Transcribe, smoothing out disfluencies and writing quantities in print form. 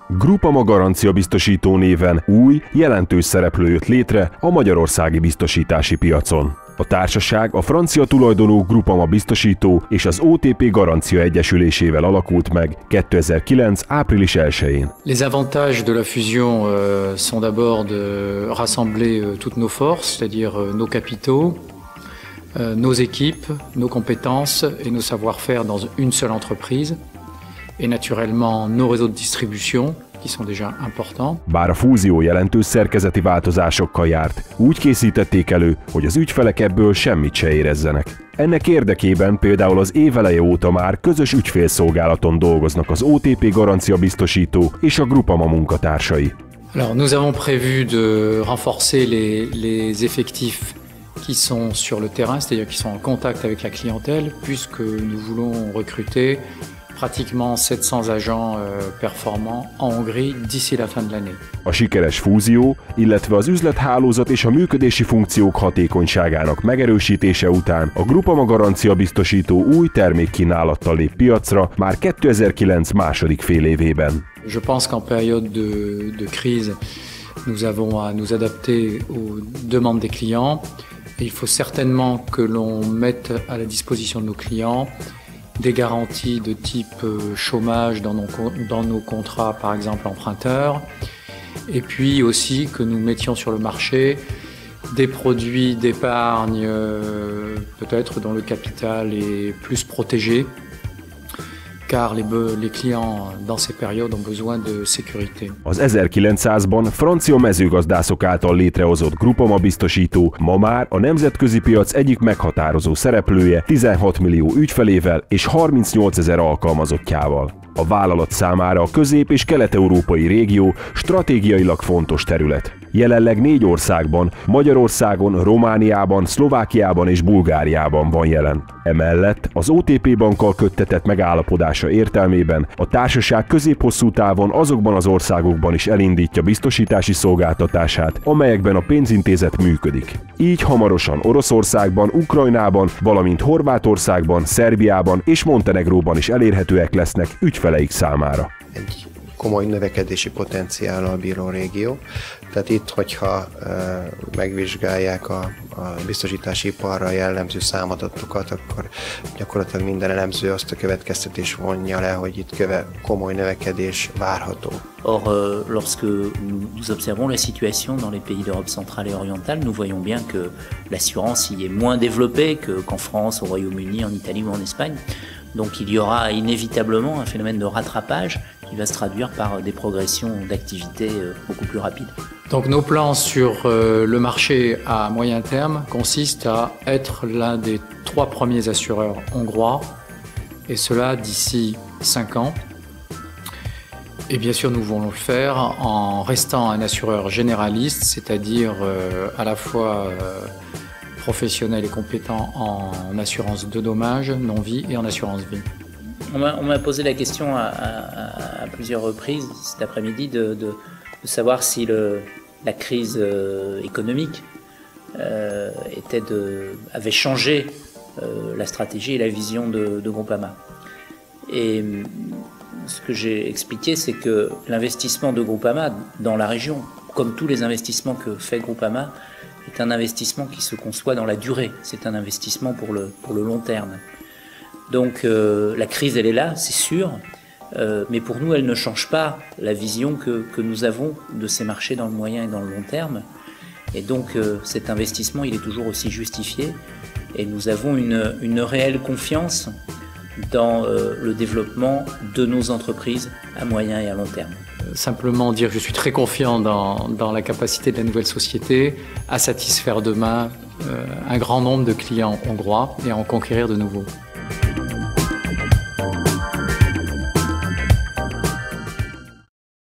Groupama Garancia Biztosító néven új, jelentős szereplő jött létre a magyarországi biztosítási piacon. A társaság a francia tulajdonú Groupama Biztosító és az OTP Garancia Egyesülésével alakult meg 2009. április 1-én. Les avantages de la fusion sont d'abord de rassembler toutes nos forces, c'est-à-dire nos capitaux, nos équipes, nos compétences et nos savoir-faire dans une seule entreprise, et naturellement nos réseaux de distribution, qui sont déjà importants. Bár a fúzió jelentős szerkezeti változásokkal járt, úgy készítették elő, hogy az ügyfelek ebből semmit se érezzenek. Ennek érdekében például az év eleje óta már közös ügyfélszolgálaton dolgoznak az OTP Garancia Biztosító és a Groupama munkatársai. Alors, nous avons prévu de renforcer les effectifs qui sont sur le terrain, c'est-à-dire qui sont en contact avec la clientèle, puisque nous voulons recruter pratiquement 700 agents performants en Hongrie d'ici la fin de l'année. A sikeres fúzió, illetve az üzlethálózat és a működési funkciók hatékonyságának megerősítése után a Groupama Garancia Biztosító új termékkínálattal lép piacra már 2009 második félévében. Je pense qu'en période de crise, nous avons à nous adapter aux demandes des clients. Et il faut certainement que l'on mette à la disposition de nos clients des garanties de type chômage dans nos contrats, par exemple emprunteurs, et puis aussi que nous mettions sur le marché des produits d'épargne peut-être dont le capital est plus protégé, car les clients dans ces périodes ont besoin de sécurité. Az 1900-ban francia mezőgazdászok által létrehozott Groupama Biztosító ma már a nemzetközi piac egyik meghatározó szereplője 16 millió ügyfelével és 38 000 alkalmazottjával. A vállalat számára a közép- és kelet-európai régió stratégiailag fontos terület. Jelenleg 4 országban, Magyarországon, Romániában, Szlovákiában és Bulgáriában van jelen. Emellett az OTP bankkal köttetett megállapodása értelmében a társaság közép-hosszú távon azokban az országokban is elindítja biztosítási szolgáltatását, amelyekben a pénzintézet működik. Így hamarosan Oroszországban, Ukrajnában, valamint Horvátországban, Szerbiában és Montenegróban is elérhetőek lesznek ügyfeleik számára. Egy komoly növekedési potenciállal bíró régió. Tehát itt, hogyha megvizsgálják a biztosítási iparra jellemző számadatokat, akkor gyakorlatilag minden elemző azt a következtetés vonja le, hogy itt komoly növekedés várható. Or, lorsque nous observons la situation dans les pays d'Europe centrale et orientale, nous voyons bien que l'assurance y est moins développée qu'en France, au Royaume-Uni, en Italie ou en Espagne. Donc il y aura inévitablement un phénomène de rattrapage qui va se traduire par des progressions d'activité beaucoup plus rapides. Donc nos plans sur le marché à moyen terme consistent à être l'un des 3 premiers assureurs hongrois, et cela d'ici 5 ans. Et bien sûr, nous voulons le faire en restant un assureur généraliste, c'est-à-dire à la fois professionnel et compétent en assurance de dommages, non-vie et en assurance vie. On m'a posé la question à plusieurs reprises cet après-midi de savoir si la crise économique avait changé la stratégie et la vision de Groupama. Et ce que j'ai expliqué, c'est que l'investissement de Groupama dans la région, comme tous les investissements que fait Groupama, est un investissement qui se conçoit dans la durée. C'est un investissement pour le long terme. Donc la crise, elle est là, c'est sûr, mais pour nous, elle ne change pas la vision que nous avons de ces marchés dans le moyen et dans le long terme. Et donc cet investissement, il est toujours aussi justifié. Et nous avons une réelle confiance dans le développement de nos entreprises à moyen et à long terme. Simplement dire que je suis très confiant dans la capacité de la nouvelle société à satisfaire demain un grand nombre de clients hongrois et à en conquérir de nouveaux.